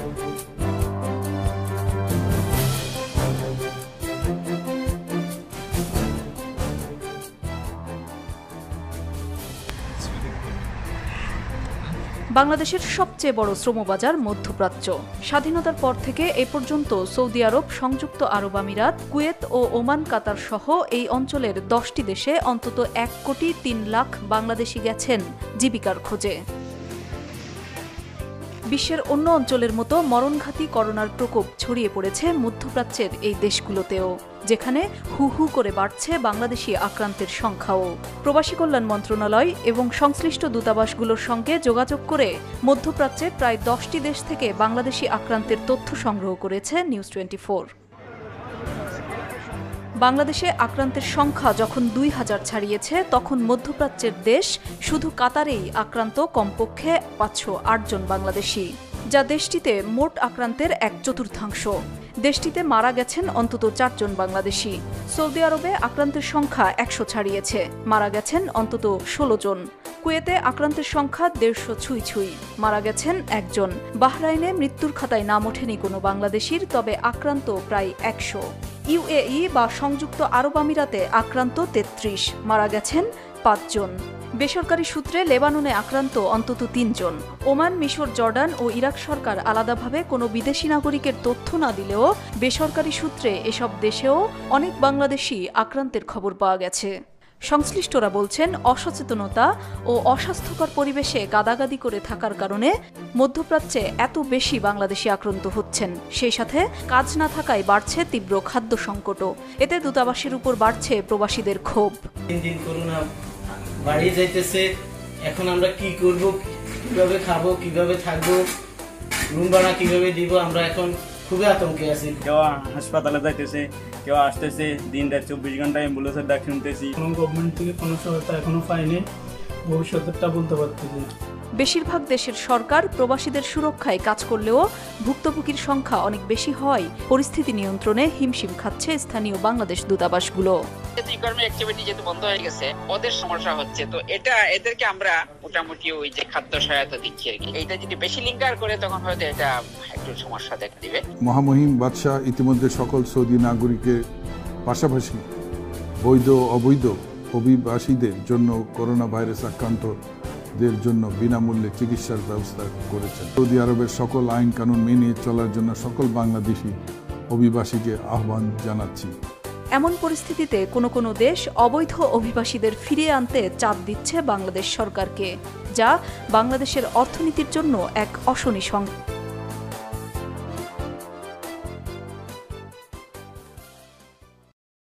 বাংলাদেশের সবচেয়ে বড় শ্রমবাজার মধ্যপ্রাচ্য। স্বাধীনতার পর থেকে এ পর্যন্ত সৌদি আরব, সংযুক্ত আরব আমিরাত, কুয়েত ও ওমান, কাতার সহ এই অঞ্চলের 10টি দেশে অন্তত 1,03,00,000 বাংলাদেশি গেছেন জীবিকার খোঁজে। বিশ্বের অন্য অঞ্চলের মতো মরণঘাতী করোনার প্রকোপ ছড়িয়ে পড়েছে মধ্যপ্রাচ্যের এই দেশগুলোতেও, যেখানে হু হু করে বাড়ছে বাংলাদেশি আক্রান্তের সংখ্যাও। প্রবাসী কল্যাণ মন্ত্রণালয় এবং সংশ্লিষ্ট দূতাবাসগুলোর সঙ্গে যোগাযোগ করে মধ্যপ্রাচ্যের প্রায় 10টি দেশ থেকে বাংলাদেশি আক্রান্তের তথ্য সংগ্রহ করেছে নিউজ 24। বাংলাদেশে আক্রান্তের সংখ্যা যখন 2000 ছাড়িয়েছে, তখন মধ্যপ্রাচ্যের দেশ শুধু কাতারেই আক্রান্ত কমপক্ষে 508 জন বাংলাদেশি, যা দেশটিতে মোট আক্রান্তের 1/4। দেশটিতে মারা গেছেন অন্তত 4 জন বাংলাদেশি। সৌদি আরবে আক্রান্তের সংখ্যা 100 ছাড়িয়েছে, মারা গেছেন অন্তত 16 জন। কুয়েতে আক্রান্তের সংখ্যা 150 ছুঁই, মারা গেছেন 1 জন। বাহরাইনে মৃত্যুর খাতায় নাম ওঠেনি কোনো বাংলাদেশির, তবে আক্রান্ত প্রায় 100। ইউএই বা সংযুক্ত আরব আমিরাতে আক্রান্ত 33, মারা গেছেন 5 জন। বেসরকারি সূত্রে লেবাননে আক্রান্ত অন্তত 3 জন। ওমান, মিশর, জর্ডান ও ইরাক সরকার আলাদাভাবে কোনো বিদেশি নাগরিকের তথ্য না দিলেও বেসরকারি সূত্রে এসব দেশেও অনেক বাংলাদেশি আক্রান্তের খবর পাওয়া গেছে। সংশ্লিষ্টরা বলছেন, অসচেতনতা ও অস্বাস্থ্যকর পরিবেশে গাদাগাদি করে থাকার কারণে মধ্যপ্রাচ্যে এত বেশি বাংলাদেশি আক্রান্ত হচ্ছেন। সেই সাথে কাজ না থাকায় বাড়ছে তীব্র খাদ্য সংকটও। এতে দূতাবাসের উপর বাড়ছে প্রবাসীদের ক্ষোভ। দিন করোনা বাড়িয়ে যাইতেছে, এখন আমরা কি করব, কিভাবে খাবো, কিভাবে থাকবো, রুম ভাড়া কিভাবে দিব, আমরা এখন খুবই আতঙ্কে আছি। কেউ হাসপাতালে যাইতেছে, কেউ আসতেছে, দিন রাত 24 ঘন্টা অ্যাম্বুলেন্সের ডাক শুনতেছি। কোনো গভর্নমেন্ট থেকে কোনো সহায়তা এখনো পাইনি, ভবিষ্যতেরটা বলতে পারতেছি না। বেশিরভাগ দেশের সরকার প্রবাসীদের সুরক্ষায় কাজ করলেও ভুক্তভোগীর সংখ্যা অনেক বেশি হয় পরিস্থিতি নিয়ন্ত্রণে হিমশিম খাচ্ছে স্থানীয় বাংলাদেশ দূতাবাসগুলো। ইকোনমিক অ্যাক্টিভিটি যেহেতু বন্ধ হয়ে গেছে, ওদের সমস্যা হচ্ছে, তো এটা এদেরকে আমরা মোটামুটি ওই যে খাদ্য সহায়তা দিচ্ছি আর কি। এইটা যদি বেশি লিঙ্কার করে তখন হয়তো এটা একটু সমস্যা দেখা দিবে। মহামহিম বাদশাহ ইতিমধ্যে সকল সৌদি নাগরিকের পাশাপাশি বৈধ অবৈধ অভিবাসীদের জন্য করোনা ভাইরাস আক্রান্তদের জন্য বিনামূল্যে চিকিৎসার ব্যবস্থা করেছেন। সৌদি আরবের সকল আইন কানুন মেনে চলার জন্য সকল বাংলাদেশি অভিবাসীকে আহ্বান জানাচ্ছি। এমন পরিস্থিতিতে কোনো কোনো দেশ অবৈধ অভিবাসীদের ফিরিয়ে আনতে চাপ দিচ্ছে বাংলাদেশ সরকারকে, যা বাংলাদেশের অর্থনীতির জন্য এক অশনি সংকেত।